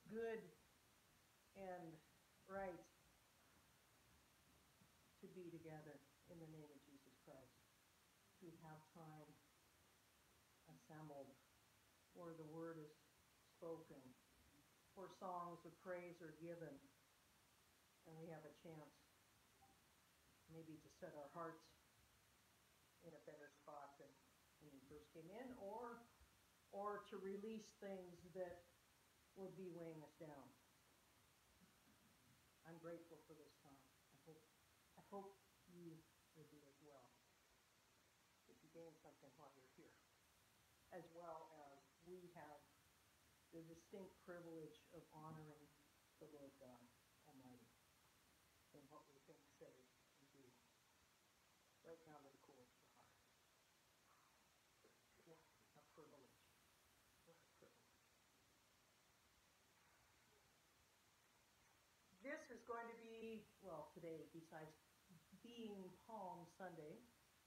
good and right to be together in the name of Jesus Christ, to have time assembled where the word is spoken, where songs of praise are given, and we have a chance maybe to set our hearts in a better spot than when we first came in, or to release things that would be weighing us down. I'm grateful for this time. I hope you will be as well. That you gain something while you're here, as well as we have the distinct privilege of honoring the Lord God Almighty in what we think, say, and do, right down to the core of the heart. What a privilege. What a privilege. This is going to be, well, today, besides being Palm Sunday,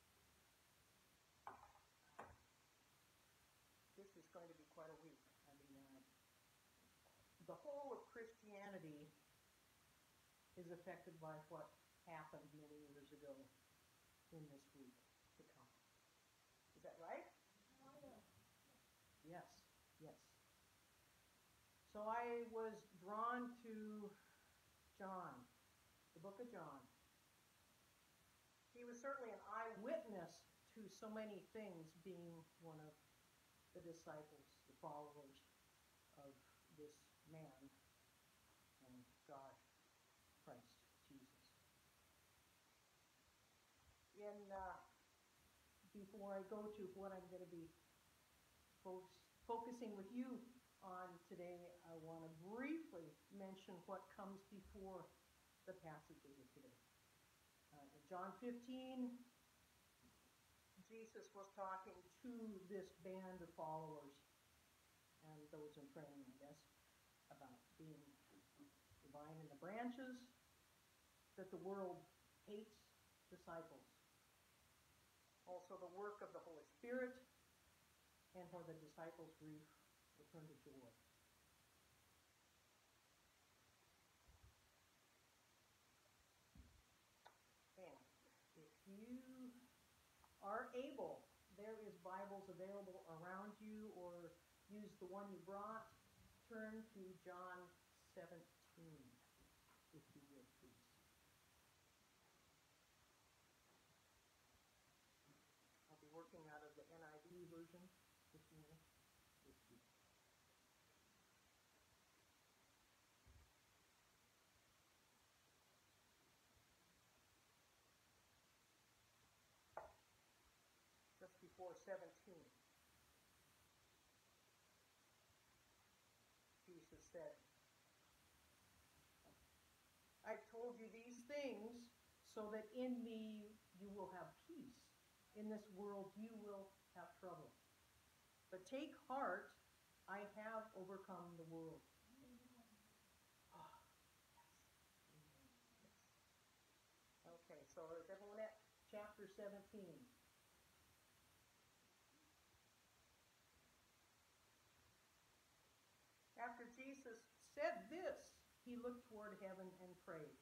this is going to be quite a week. I mean, the whole of Christianity is affected by what happened many years ago in this week to come. Is that right? Yes, yes. So I was drawn to John, the book of John. He was certainly an eyewitness to so many things, being one of the disciples, the followers of this man and God, Christ Jesus. Before I go to what I'm going to be focusing with you on today, I want to briefly mention what comes before the passages of today. In John 15, Jesus was talking to this band of followers and those in training, I guess, about being the vine and the branches, that the world hates disciples. Also the work of the Holy Spirit, and where the disciples' grief will turn to joy. And if you are able, there is Bibles available around you, or use the one you brought. Turn to John 17, if you would, please. I'll be working out of the NIV version this morning. Just before 17. Jesus said, I've told you these things so that in me you will have peace. In this world you will have trouble. But take heart, I have overcome the world. Oh, yes. Okay, so is everyone at chapter 17? After Jesus said this, he looked toward heaven and prayed.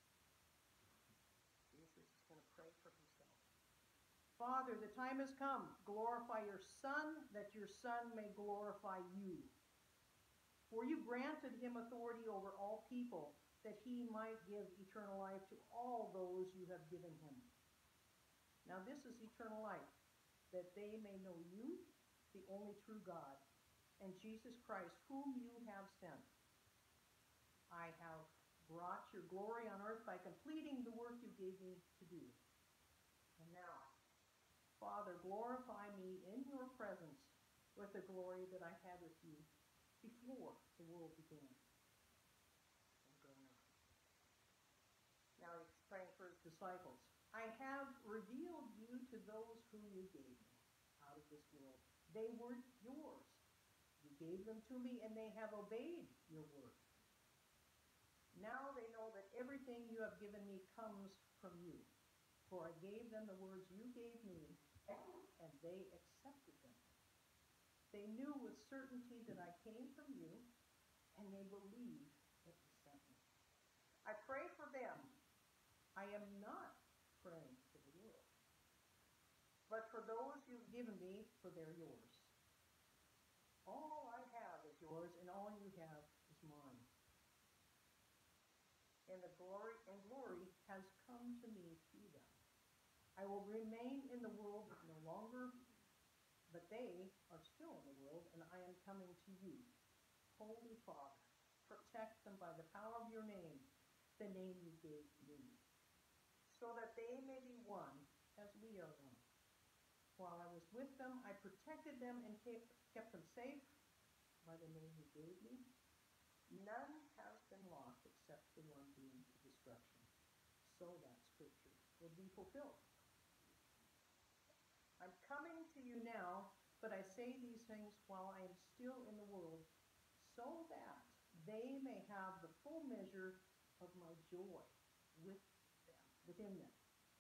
Jesus is going to pray for himself. Father, the time has come. Glorify your Son, that your Son may glorify you. For you granted him authority over all people, that he might give eternal life to all those you have given him. Now this is eternal life, that they may know you, the only true God, and Jesus Christ, whom you have sent. I have brought your glory on earth by completing the work you gave me to do. And now, Father, glorify me in your presence with the glory that I had with you before the world began. Now he's praying for his disciples. I have revealed you to those whom you gave me out of this world. They were yours. You gave them to me, and they have obeyed your word. Now they know that everything you have given me comes from you. For I gave them the words you gave me, and they accepted them. They knew with certainty that I came from you, and may believe that you sent me. I pray for them. I am not praying for the world, but for those you've given me, for they're yours. All I have is yours, and all you have is mine. And glory has come to me through them. I will remain in the world no longer, but they are still in the world, and I am coming to you. Holy Father, protect them by the power of your name, the name you gave me, so that they may be one as we are one. While I was with them, I protected them and kept them safe by the name you gave me. None has been lost except the one doomed to destruction, so that scripture will be fulfilled. I'm coming to you now, but I say these things while I am still in the world, so that they may have the full measure of my joy within them.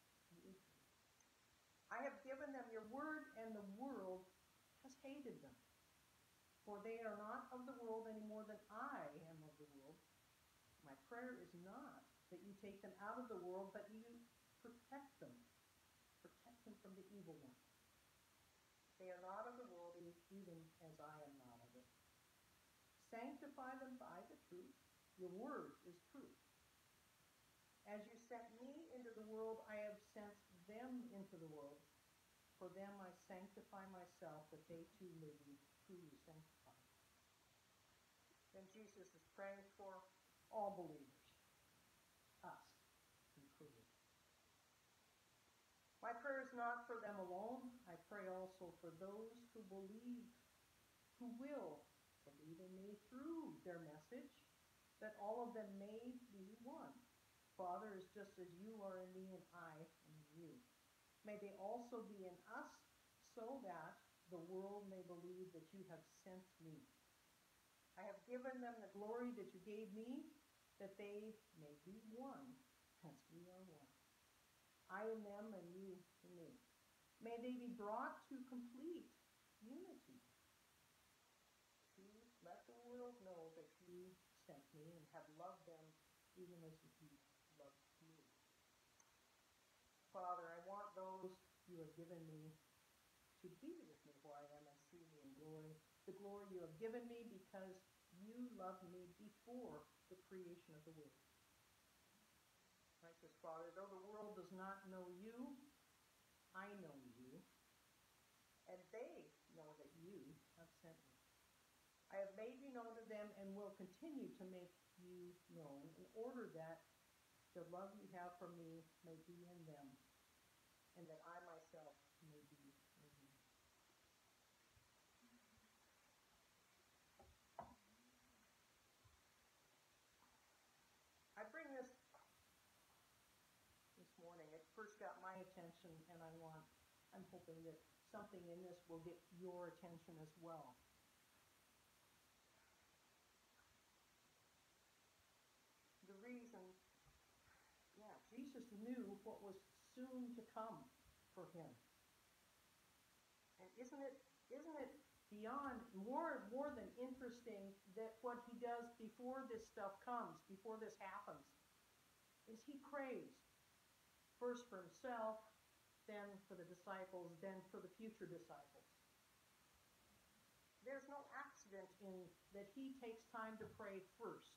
I have given them your word, and the world has hated them. For they are not of the world any more than I am of the world. My prayer is not that you take them out of the world, but you protect them. Protect them from the evil one. They are not of the world, even as I am not of it. Sanctify them by the truth. Your word is truth. As you sent me into the world, I have sent them into the world. For them I sanctify myself, that they too may be truly sanctified. Then Jesus is praying for all believers, us included. My prayer is not for them alone. I pray also for those who believe, who will believe in me through their message, that all of them may be one. Father, is just as you are in me and I am in you. May they also be in us, so that the world may believe that you have sent me. I have given them the glory that you gave me, that they may be one, as we are one. I in them and you in me. May they be brought to complete unity. Let the world know that you sent me and have loved them even as you loved me. Father, I want those you have given me to be with me where I am and see me in glory. The glory you have given me because you loved me before the creation of the world. Righteous Father, though the world does not know you, I know you, and they know that you have sent me. I have made you known to them and will continue to make you known in order that the love you have for me may be in them, and that I myself may be in you. I bring this morning. It first got my attention, and I'm hoping that something in this will get your attention as well. The reason, Jesus knew what was soon to come for him. And isn't it beyond more than interesting that what he does before this stuff comes, before this happens, is he prays first for himself, then for the disciples, then for the future disciples. There's no accident in that he takes time to pray first.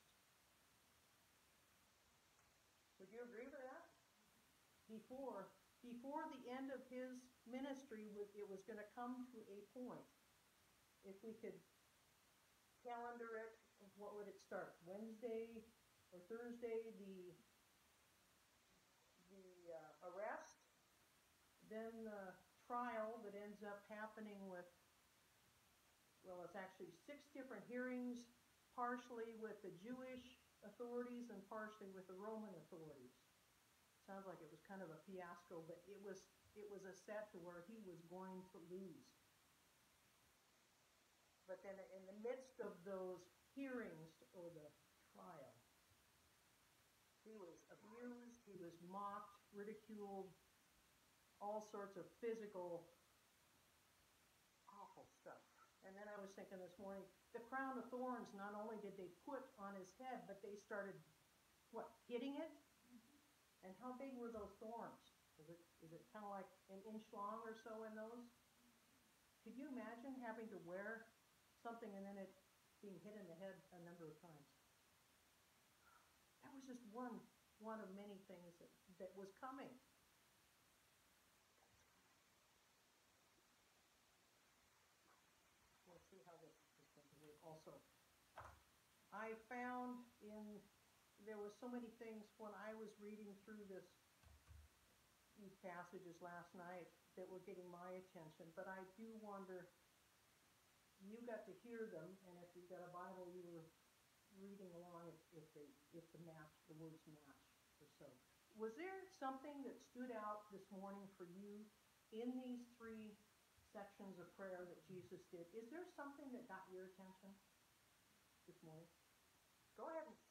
Would you agree with that? Before the end of his ministry, it was going to come to a point. If we could calendar it, what would it start? Wednesday or Thursday, the arrest, then the trial that ends up happening with, it's actually 6 different hearings, partially with the Jewish authorities and partially with the Roman authorities. Sounds like it was kind of a fiasco, but it was a set to where he was going to lose. But then in the midst of those hearings or the trial, he was abused, he was mocked, ridiculed, all sorts of physical, awful stuff. And then was thinking this morning, the crown of thorns, not only did they put on his head, but they started, what, hitting it? And how big were those thorns? Is it kind of like an inch long or so in those? Could you imagine having to wear something and then it being hit in the head a number of times? That was just one of many things that was coming. Let's see how this is going to work also. I found there was so many things when I was reading through these passages last night that were getting my attention, but I do wonder, you got to hear them, and if you've got a Bible, you were reading along if the words match or so. Was there something that stood out this morning for you in these three sections of prayer that Jesus did? Is there something that got your attention this morning? Go ahead and,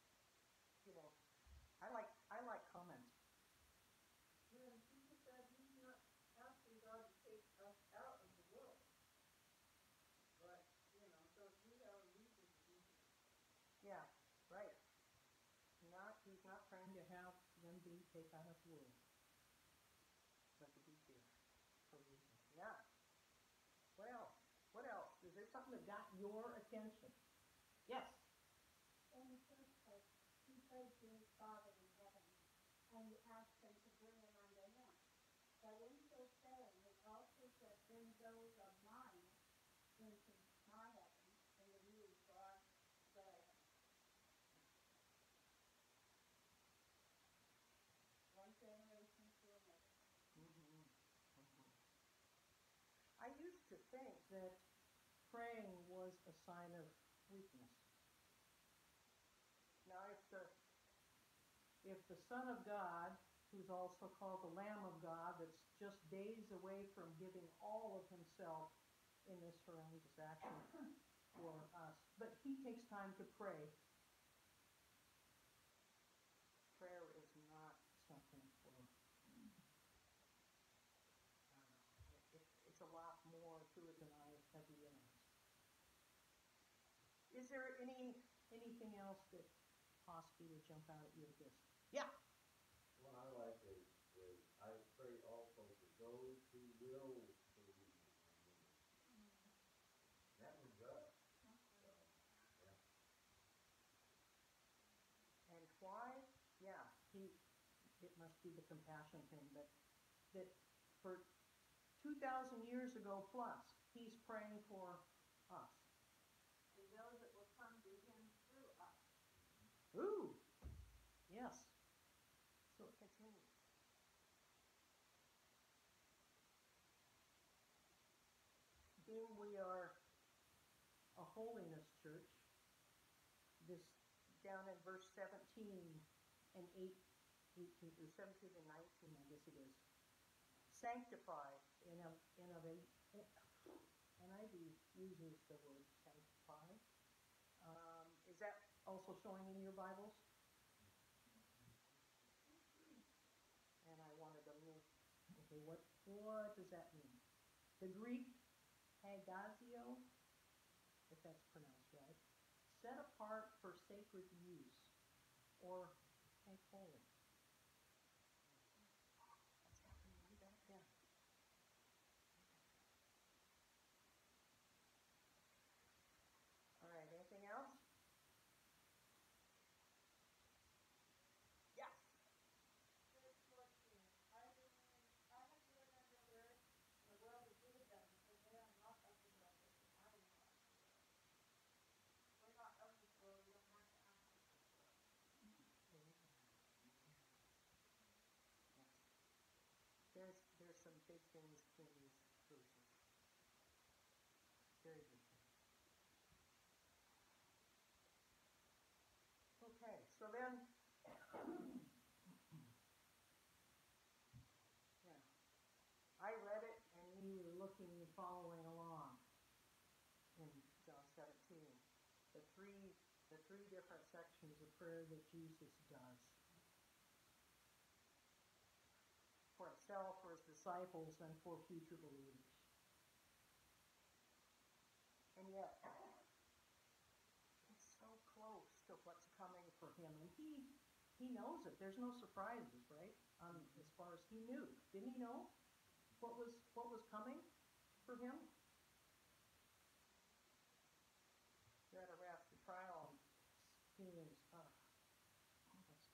I like comments. When Jesus said he's not asking God to take us out of the world, but, so we have a reason to be here. Yeah, right. He's not trying to have them be taken out of the world, but to be here for a reason. Yeah. What else? What else? Is there something that got your attention? Yes. In the first place, he prayed to his Father in heaven, and he asked him to bring him unto him. But in so saying, he also said, bring those of mine into my heaven, in the new God that I have. One generation to another. Mm-hmm. Mm-hmm. I used to think that praying was a sign of weakness. Now, if the Son of God, who's also called the Lamb of God, that's just days away from giving all of himself in this horrendous action for us, but he takes time to pray. Prayer is not something for, it's a lot more to it than I have realized. Is there anything else that possibly would jump out at you at this? Yeah. One I like is I pray also for those who will believe on me. That one's us. So, yeah. And why? Yeah, it must be the compassion thing, but that for 2,000 years ago plus, he's praying for us. And those that will come to him through us. Ooh, yes. So it continues. Being we are a holiness church, this down in verse 17 and 18, or 17 and 19, I guess it is. Sanctified, NIV uses the word sanctify. Is that also showing in your Bibles? And I wanted to look. Okay, what does that mean? The Greek hagazio, if that's pronounced right, set apart for sacred use or make holy. What's happening? You got it? Yeah. All right, anything else? Yes. Verse 14. I have given unto the earth and the world is given them, because they are not of the world, as I am not of the world. We're not of this world, we don't have to act like this world. Yes. There's some big things in these verses. Very big things. Okay, so then, yeah, I read it and you were looking and following along in John 17. The three different sections of prayer that Jesus does. For himself, for his disciples, and for future believers. And he knows it. There's no surprises, right? As far as he knew. Didn't he know what was coming for him? That arrest, the trial, feelings, that's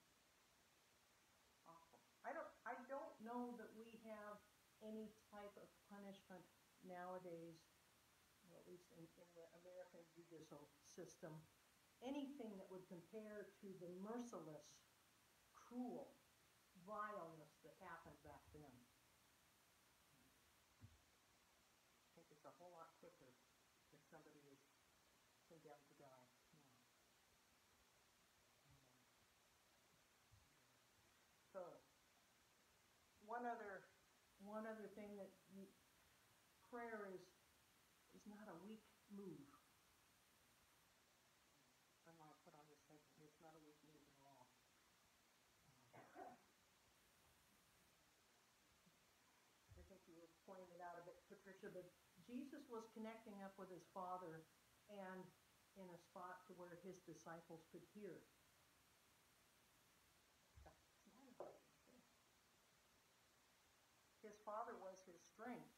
awful. I don't know that we have any type of punishment nowadays, or at least in the American judicial system, anything that would compare to the merciless, cruel vileness that happened back then. I think it's a whole lot quicker if somebody is condemned to die now. So, one other thing that prayer is not a weak move. I want to put on this thing. It's not a weak move at all. I think you were pointing it out a bit, Patricia, but Jesus was connecting up with his Father and in a spot to where his disciples could hear. His Father was his strength,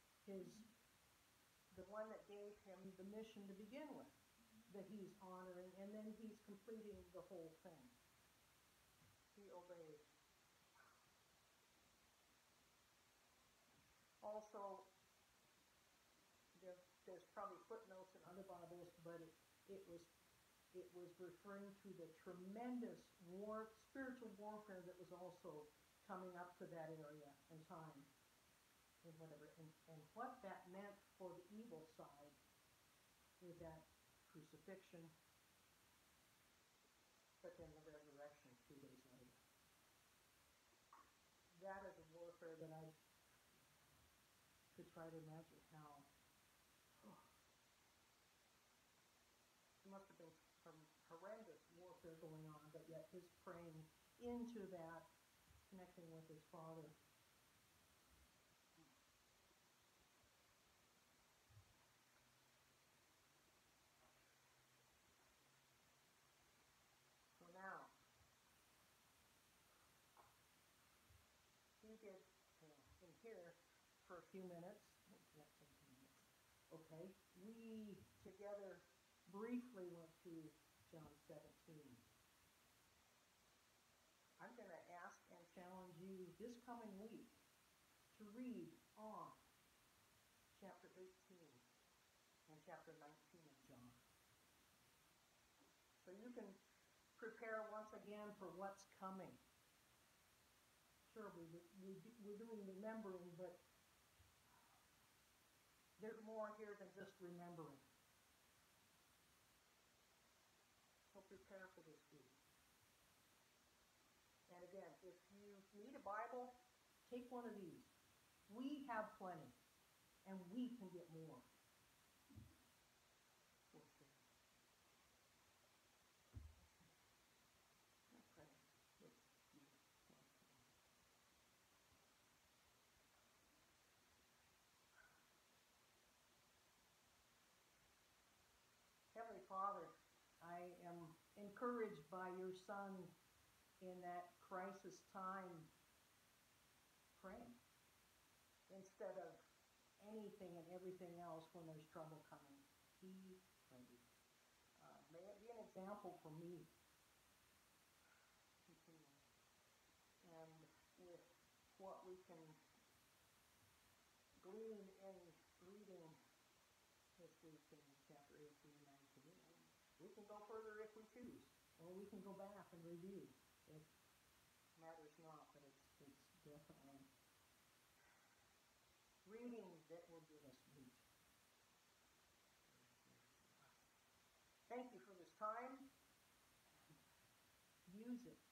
the one that gave him the mission to begin with, that he's honoring, and then he's completing the whole thing. He obeyed. Also, there's probably footnotes in other Bibles, but it was referring to the tremendous spiritual warfare that was also coming up to that area and time and whatever, and what that meant for the evil side with that crucifixion, but then the resurrection 3 days later. That is a warfare that I could try to imagine how. There must have been some horrendous warfare going on, but yet his praying into that, connecting with his Father. So now, he did in here for a few minutes. Okay, we together briefly went through John 17. I'm going to ask and challenge you this coming week to read on chapter 18 and chapter 19 of John. So you can prepare once again for what's coming. Sure, we're doing remembering, but there's more here than just remembering. So prepare for this week. And again, if you need a Bible, take one of these. We have plenty, and we can get more. Heavenly Father, I am encouraged by your Son in that crisis time praying instead of anything and everything else when there's trouble coming. He prayed. May it be an example for me. And with what we can glean in reading this week in chapter 18 and 19, we can go further if we choose, or we can go back and review. It matters not, but it's definitely reading that will give us meat. Thank you for this time. Use it